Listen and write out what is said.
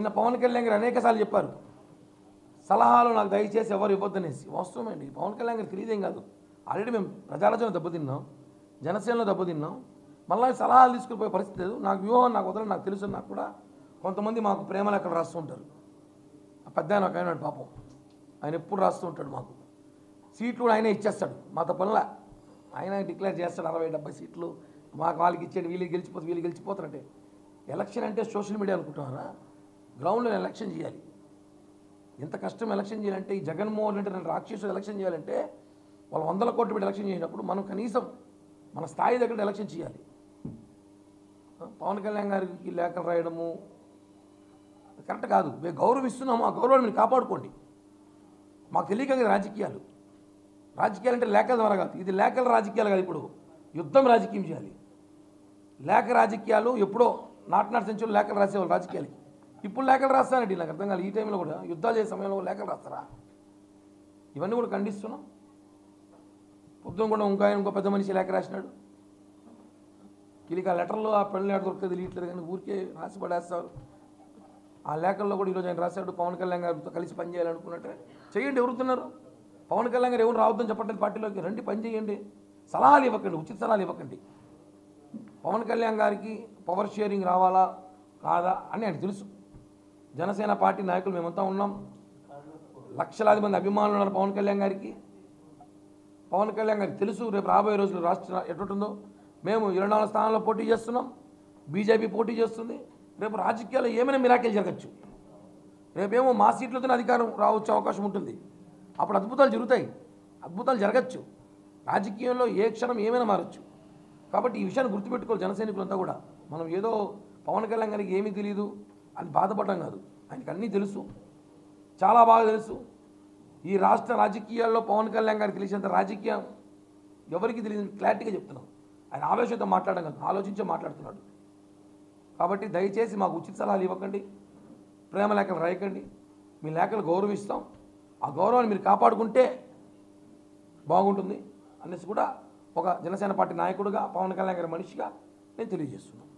నిన్న పవన్ కళ్యాణ్ గారు అనేకసార్లు చెప్పారు, సలహాలు నాకు దయచేసి ఎవరు ఇవ్వద్దనేసి. వాస్తవమండి, పవన్ కళ్యాణ్ గారికి తెలియదేం కాదు. ఆల్రెడీ మేము ప్రజారాజ్యంలో దెబ్బతిన్నాం, జనసేనలో దెబ్బతిన్నాం. మళ్ళీ సలహాలు తీసుకుపోయే పరిస్థితి లేదు. నాకు వ్యూహం నాకు వదలని నాకు తెలుసు. నాకు కూడా కొంతమంది మాకు ప్రేమలు అక్కడ రాస్తూ ఉంటారు. పెద్ద ఆయన ఒక ఆయన పాపం, ఆయన ఎప్పుడు రాస్తూ ఉంటాడు. మాకు సీట్లు కూడా ఆయనే ఇచ్చేస్తాడు, మాతో పనుల ఆయన డిక్లేర్ చేస్తాడు. 60-70 సీట్లు మాకు వాళ్ళకి ఇచ్చేది, వీళ్ళు గెలిచిపోతారంటే. ఎలక్షన్ అంటే సోషల్ మీడియా అనుకుంటున్నారా? గ్రౌండ్లో ఎలక్షన్ చేయాలి. ఎంత కష్టం ఎలక్షన్ చేయాలంటే, ఈ జగన్మోహన్ రెడ్డి రాక్షసులు ఎలక్షన్ చేయాలంటే వాళ్ళు 100 కోట్లు పెట్టి ఎలక్షన్ చేసినప్పుడు మనం కనీసం మన స్థాయి దగ్గర ఎలక్షన్ చేయాలి. పవన్ కళ్యాణ్ గారికి లేఖలు రాయడము కరెక్ట్ కాదు. మేము గౌరవిస్తున్నాము, ఆ గౌరవాన్ని మీరు కాపాడుకోండి. మాకు తెలియక రాజకీయాలు అంటే లేఖల ద్వారా కాదు. ఇది లేఖల రాజకీయాలు కాదు, ఇప్పుడు యుద్ధం రాజకీయం చేయాలి. లేఖ రాజకీయాలు ఎప్పుడో నాటి సెంచురీలో లేఖలు రాసేవాళ్ళు రాజకీయాలకి. ఇప్పుడు లేఖలు రాస్తానండి, నాకు అర్థం కాదు. ఈ టైంలో కూడా యుద్ధాలు చేసే సమయంలో లేఖలు రాస్తారా? ఇవన్నీ కూడా ఖండిస్తున్నాం. పొద్దున కూడా ఇంకో పెద్ద మనిషి లేఖ రాసినాడు. వీళ్ళకి ఆ లెటర్లో ఆ పెళ్లి లెటర్ దొరికితే తెలియట్లేదు, కానీ ఊరికే రాసి పడేస్తారు. ఆ లేఖల్లో కూడా ఈరోజు ఆయన రాశాడు, పవన్ కళ్యాణ్ గారితో కలిసి పనిచేయాలనుకున్నట్టే. చేయండి, ఎవరుతున్నారు? పవన్ కళ్యాణ్ గారు ఎవరు రావద్దని చెప్పట్లేదు పార్టీలోకి. రండి, పని చేయండి. సలహాలు ఇవ్వకండి, ఉచిత సలహాలు ఇవ్వకండి. పవన్ కళ్యాణ్ గారికి పవర్ షేరింగ్ రావాలా కాదా అని ఆయనకు తెలుసు. జనసేన పార్టీ నాయకులు మేమంతా ఉన్నాం. లక్షలాది మంది అభిమానులు ఉన్నారు పవన్ కళ్యాణ్ గారికి. పవన్ కళ్యాణ్ గారికి తెలుసు రేపు రాబోయే రోజులు రాష్ట్ర ఎటుంటుందో. మేము 24 స్థానాల్లో పోటీ చేస్తున్నాం, బీజేపీ పోటీ చేస్తుంది. రేపు రాజకీయాల్లో ఏమైనా మిరాకిల్ జరగచ్చు. రేపేమో మా సీట్లతోనే అధికారం రావచ్చు, అవకాశం ఉంటుంది. అప్పుడు అద్భుతాలు జరుగుతాయి, అద్భుతాలు జరగచ్చు. రాజకీయంలో ఏ క్షణం ఏమైనా మారచ్చు. కాబట్టి ఈ విషయాన్ని గుర్తుపెట్టుకోవాలి జనసైనికులంతా కూడా. మనం ఏదో పవన్ కళ్యాణ్ గారికి ఏమీ తెలియదు అని బాధపడడం కాదు. ఆయనకి అన్నీ తెలుసు, చాలా బాగా తెలుసు. ఈ రాష్ట్ర రాజకీయాల్లో పవన్ కళ్యాణ్ గారికి తెలిసినంత రాజకీయం ఎవరికి తెలియదు, క్లారిటీగా చెప్తున్నాం. ఆయన ఆవేశంతో మాట్లాడడం కాదు, ఆలోచించే మాట్లాడుతున్నాడు. కాబట్టి దయచేసి మాకు ఉచిత సలహాలు ఇవ్వకండి, ప్రేమ లేఖలు రాయకండి. మీ లేఖలు గౌరవిస్తాం, ఆ గౌరవాన్ని మీరు కాపాడుకుంటే బాగుంటుంది అనేసి కూడా ఒక జనసేన పార్టీ నాయకుడిగా, పవన్ కళ్యాణ్ గారి మనిషిగా నేను తెలియజేస్తున్నాను.